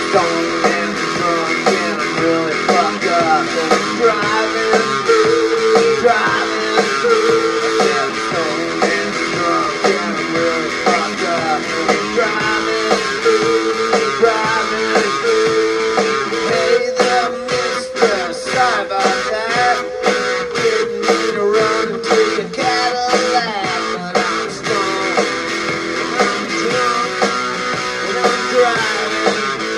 stoned and drunk and I'm really fucked up and I'm driving. I said I'm stoned and drunk and I'm really fucked up and I'm driving. Hey there, mister, sorry about that. Didn't mean to run into your Cadillac, but I'm stoned and I'm drunk and I'm driving.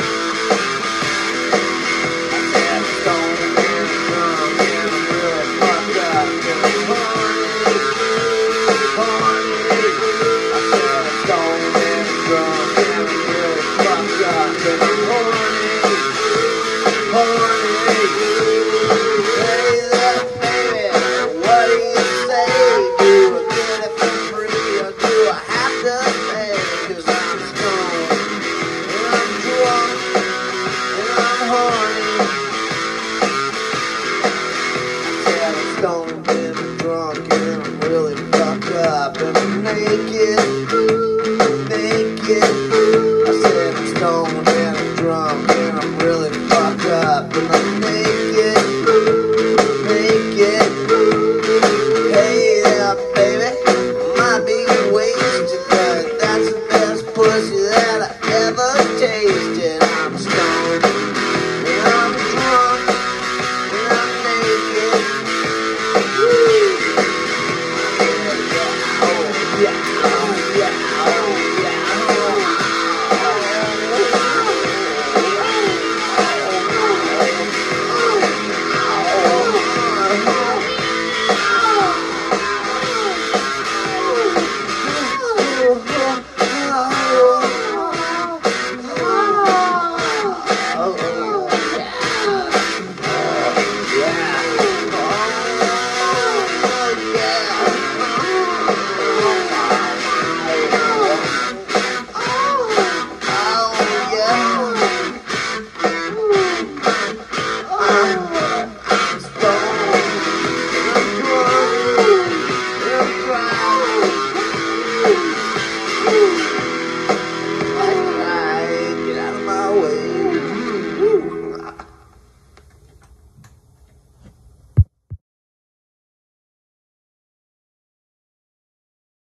I said I'm stoned and drunk and I'm really fucked up and I'm horny. I said I'm stoned and drunk and I'm really fucked up and I'm horny. Hey there, baby, what do you say? Do I get it for free or do I have to pay? 'Cause I'm stoned and I'm drunk and I'm horny. I said I'm stoned and I'm drunk and I'm really fucked up and I'm naked. I said I'm stoned and I'm drunk and I'm really fucked up and I'm naked. Hey there, baby, I might be wasted, but that's the best pussy that I ever tasted.